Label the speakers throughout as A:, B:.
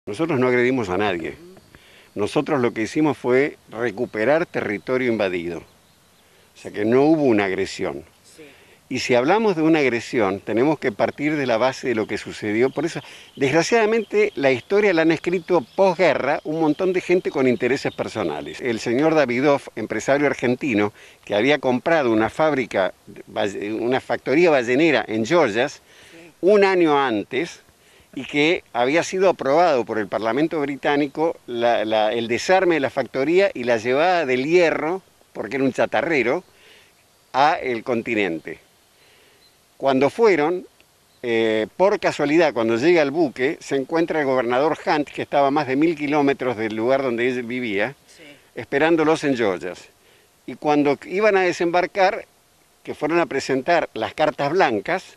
A: Nosotros no agredimos a nadie. Nosotros lo que hicimos fue recuperar territorio invadido. O sea que no hubo una agresión. Y si hablamos de una agresión, tenemos que partir de la base de lo que sucedió. Por eso, desgraciadamente, la historia la han escrito posguerra un montón de gente con intereses personales. El señor Davidoff, empresario argentino, que había comprado una fábrica, una factoría ballenera en Georgias, un año antes, y que había sido aprobado por el Parlamento británico el desarme de la factoría y la llevada del hierro, porque era un chatarrero, a el continente. Cuando fueron, por casualidad, cuando llega el buque, se encuentra el gobernador Hunt, que estaba a más de 1000 kilómetros del lugar donde él vivía, esperándolos en Georgias. Y cuando iban a desembarcar, que fueron a presentar las cartas blancas,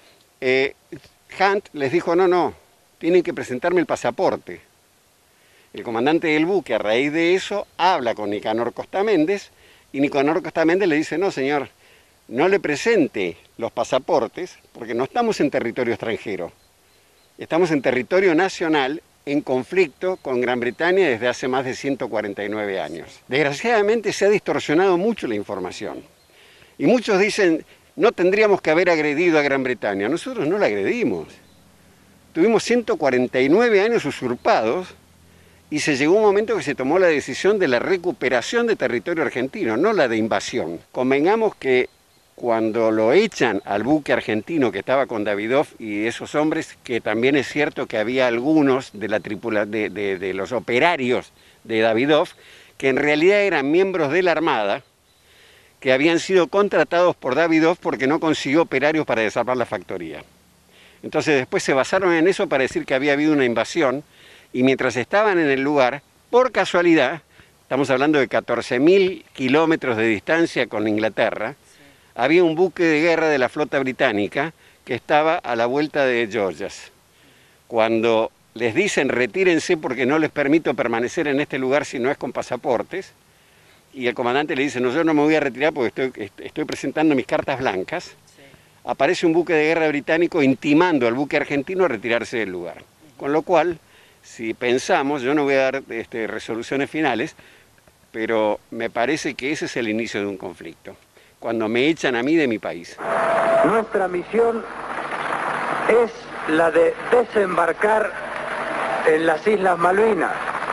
A: Hunt les dijo, no, tienen que presentarme el pasaporte. El comandante del buque, a raíz de eso, habla con Nicanor Costa Méndez, y Nicanor Costa Méndez le dice, no señor, no le presente los pasaportes, porque no estamos en territorio extranjero. Estamos en territorio nacional, en conflicto con Gran Bretaña desde hace más de 149 años. Desgraciadamente se ha distorsionado mucho la información. Y muchos dicen, no tendríamos que haber agredido a Gran Bretaña. Nosotros no la agredimos. Tuvimos 149 años usurpados y se llegó un momento que se tomó la decisión de la recuperación de territorio argentino, no la de invasión. Convengamos que cuando lo echan al buque argentino que estaba con Davidoff y esos hombres, que también es cierto que había algunos de la de los operarios de Davidoff, que en realidad eran miembros de la Armada, que habían sido contratados por Davidoff porque no consiguió operarios para desarmar la factoría. Entonces después se basaron en eso para decir que había habido una invasión, y mientras estaban en el lugar, por casualidad, estamos hablando de 14.000 kilómetros de distancia con Inglaterra, había un buque de guerra de la flota británica que estaba a la vuelta de Georgias. Cuando les dicen retírense porque no les permito permanecer en este lugar si no es con pasaportes, y el comandante le dice, no, yo no me voy a retirar porque estoy presentando mis cartas blancas, aparece un buque de guerra británico intimando al buque argentino a retirarse del lugar. Con lo cual, si pensamos, yo no voy a dar resoluciones finales, pero me parece que ese es el inicio de un conflicto, cuando me echan a mí de mi país.
B: Nuestra misión es la de desembarcar en las Islas Malvinas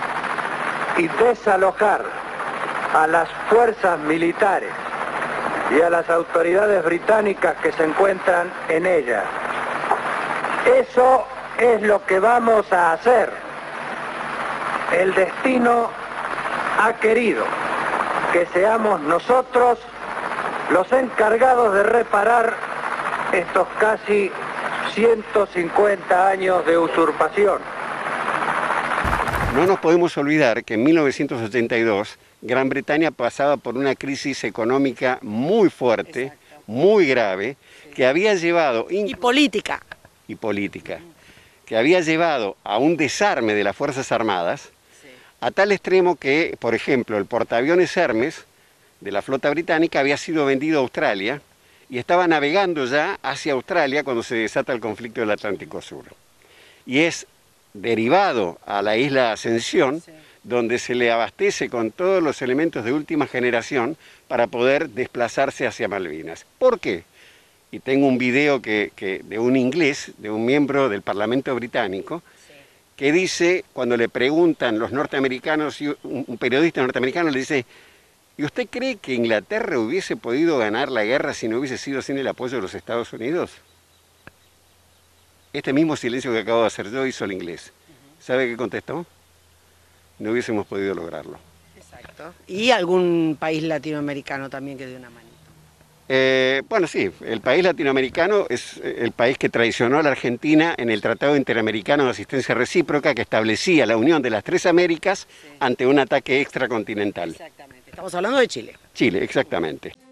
B: y desalojar a las fuerzas militares y a las autoridades británicas que se encuentran en ellas. Eso es lo que vamos a hacer. El destino ha querido que seamos nosotros los encargados de reparar estos casi 150 años de usurpación.
A: No nos podemos olvidar que en 1982 Gran Bretaña pasaba por una crisis económica muy fuerte, muy grave, que había llevado...
C: Y política.
A: Y política. Que había llevado a un desarme de las Fuerzas Armadas, a tal extremo que, por ejemplo, el portaaviones Hermes de la flota británica había sido vendido a Australia y estaba navegando ya hacia Australia cuando se desata el conflicto del Atlántico Sur. Y es derivado a la isla Ascensión, donde se le abastece con todos los elementos de última generación para poder desplazarse hacia Malvinas. ¿Por qué? Y tengo un video de un inglés, de un miembro del Parlamento británico, que dice, cuando le preguntan los norteamericanos, un periodista norteamericano le dice, ¿y usted cree que Inglaterra hubiese podido ganar la guerra si no hubiese sido sin el apoyo de los Estados Unidos? Este mismo silencio que acabo de hacer yo hizo el inglés. ¿Sabe qué contestó? No hubiésemos podido lograrlo.
C: Exacto. ¿Y algún país latinoamericano también que dio una manito?
A: Bueno, sí, el país latinoamericano es el país que traicionó a la Argentina en el Tratado Interamericano de Asistencia Recíproca que establecía la unión de las tres Américas ante un ataque extracontinental.
C: Exactamente. Estamos hablando de Chile.
A: Chile, exactamente.